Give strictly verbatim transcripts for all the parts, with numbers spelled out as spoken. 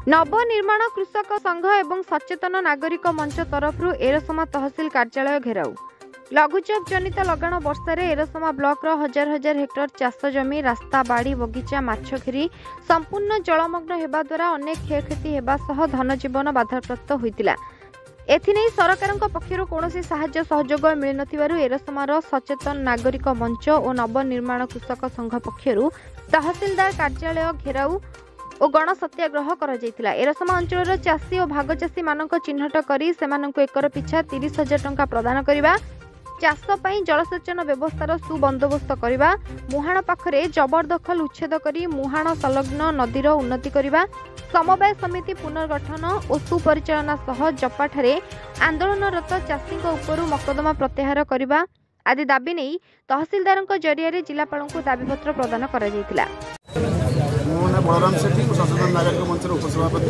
नवनिर्माण कृषक संघ एवं सचेतन नागरिक मंच तरफ एरसमा तहसिल कार्यालय घेराऊ। लघुचाप जनित लगाण वर्षा एरसमा ब्लॉक रो हजार हजार हेक्टर चाष जमी रास्ता बाड़ी बगीचा माछघेरी संपूर्ण जलमग्न हेबा द्वारा अनेक क्षयक्षति हेबा सह धनजीवन बाधाप्राप्त होइतिला। एथिनै सरकारक पक्षरु कोनोसी सहाय्य सहयोग मिल नथिबारु एरसमार सचेतन नागरिक मंच और नवनिर्माण कृषक संघ पक्षरु तहसीलदार कार्यालय घेराऊ और गण सत्याग्रह करा जायतिला। एरसमा अंचल चाषी और भाग चाषी मानक चिन्हट करी सेमानंकु एकर पिछा तीस हजार टंका प्रदान करिबा, चाष पई जलसेचन व्यवस्थार सुबंदोबस्त करिबा, मुहाण पाखरे जबरदखल उच्छेद करी मुहाण संलग्न नदीर उन्नति करिबा, समवाय समिति पुनर्गठन और सुपरिचालना सह जपाठारे आंदोलनरत चाषी उपरू मकदमा प्रत्याहार करिबा आदि दाबी नहीं तहसीलदारक जरिया जिलापाल दाबीपत्र प्रदान करा जायतिला। बलराम सेठी सचेतन नागरिक मंच उपसभापति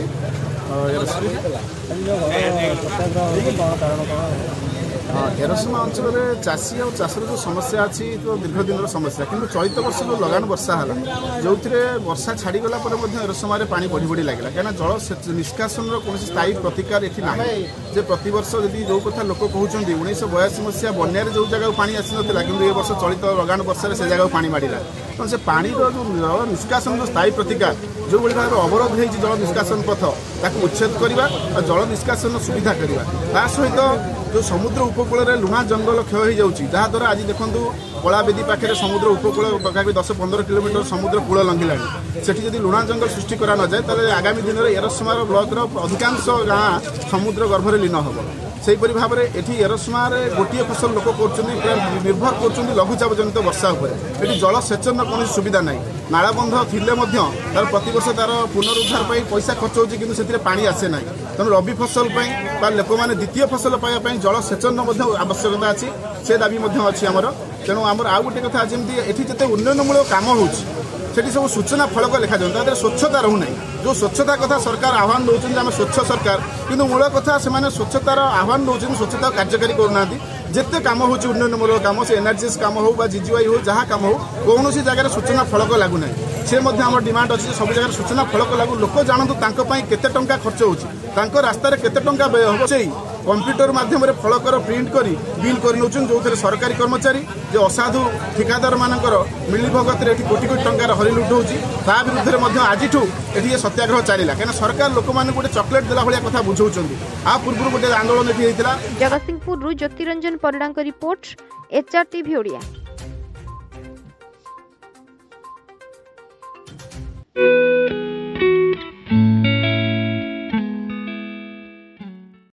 एरसमा अंचल में चाषी और चाषर जो समस्या अच्छी तो दीर्घ दिन समस्या किंतु चलित वर्ष जो लगान वर्षा है जो वर्षा छाड़गला एरसमार पानी बढ़ी बढ़ी लगे कहीं जल निष्कासन कौन स्थायी प्रतिकार ये ना जे प्रतवर्ष यदि जो कथा लोक कहते उन्नीस बयासी मसीहा बन्यार जो जगह पानी आसी नाला कि ये वर्ष चलित लगान वर्षा से जगह पानी माड़ा तो से पानी जो जल निष्कासन जो स्थायी प्रतिकार जो भाई भाव अवरोध हो जल निष्कासन पथ ताकू उच्छेद करवा और जल निष्कासन सुविधा करवा ता सहित जो समुद्र उपकूल में लुणा जंगल क्षय हो जहाद्वारा आज देखूँ कलावेदी पाखे समुद्र उपकूल पाखापी दस पंद्रह किलोमीटर समुद्र कूल लंघिला से जब लुणा जंगल सृष्टि करा न जाए तेल आगामी दिन में एरसमार ब्लॉक अधिकांश गाँ समुद्र गर्भर लीन हम से भाव में ये एरसमार गोटे फसल लोक कर निर्भर कर लघुचाप जनित वर्षा ये जल सेचन कौन सुविधा ना नालबंध थिले तार प्रतिवर्ष तार पुनरुद्धार पैसा खर्च होती पानी आसे ना तेणु रबी फसल लोक मैंने द्वितीय फसल पाइबापी जल सेचन आवश्यकता अच्छी से दाबी अच्छी आमर तेणु आमर आउ गोटे कथा जमी ये जिते उन्नयनमूलक कम हो सब सूचना फलक लिखा जाए स्वच्छता रहूना जो स्वच्छता कथा सरकार आह्वान दौरान आम स्वच्छ सरकार किंतु मूल कथा से स्वच्छतार आह्वान दौरान स्वच्छता कार्यकारी करूना जिते कम हो उन्नयनमूलक कम से एनआरजीएस कम हो जीजीवाई हो जहाँ कम हो कौन जगह सूचना फलक लगुना से आम डिमांड अच्छी सब जगह सूचना फलक लागू लोक जानतु केते टंका खर्च हो रास्तार केते टंका व्यय हो से कंप्यूटर माध्यम फलकर प्रिंट करी बिल कर जो थे सरकारी कर्मचारी जो असाधु ठिकादार मानकर मिलीभगत कोटी कोटी टंकार हरिलुट होता विरुद्ध में आज ये सत्याग्रह चलला कहीं सरकार लोक मैंने गोटे चॉकलेट देला भाया कथा बुझाऊँ आ पूर्व गोटे आंदोलन ये Jagatsinghpur Jyotiranjan Parida report HR TV Odia.